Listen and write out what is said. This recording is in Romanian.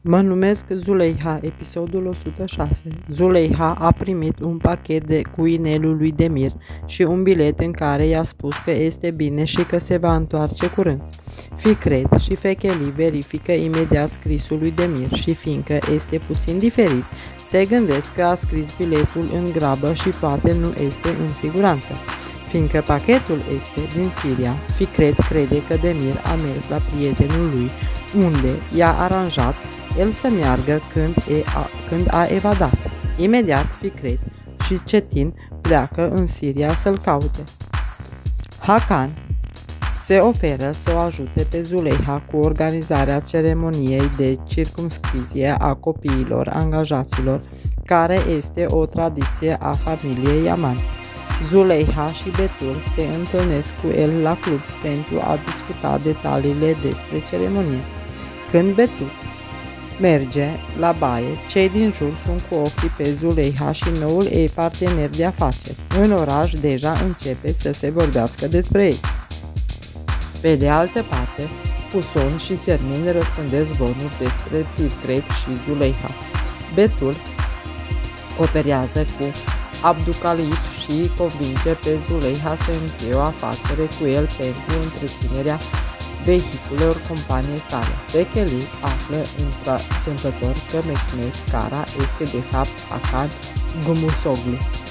Mă numesc Zuleiha, episodul 106. Zuleiha a primit un pachet cu inelul lui Demir și un bilet în care i-a spus că este bine și că se va întoarce curând. Fikret și Fekeli verifică imediat scrisul lui Demir și fiindcă este puțin diferit, se gândesc că a scris biletul în grabă și poate nu este în siguranță. Fiindcă pachetul este din Siria, Fikret crede că Demir a mers la prietenul lui, unde i-a aranjat el să meargă când a evadat. Imediat Fikret și Cetin pleacă în Siria să-l caute. Hakan se oferă să o ajute pe Zuleiha cu organizarea ceremoniei de circumscrizie a copiilor angajaților, care este o tradiție a familiei Yaman. Zuleiha și Betul se întâlnesc cu el la club pentru a discuta detaliile despre ceremonie. Când Betul merge la baie, cei din jur sunt cu ochii pe Zuleiha și noul ei partener de afaceri. În oraș deja începe să se vorbească despre ei. Pe de altă parte, Fuson și Sermin răspândesc zvonuri despre Fikret și Zuleiha. Betul cooperează cu Abdulkhalid și convinge pe Zuleiha să încheie o afacere cu el pentru întreținerea vehiculelor companiei sale. Fekeli află întâmplător că Mehmet Kara este de fapt Hakan Gumursoğlu.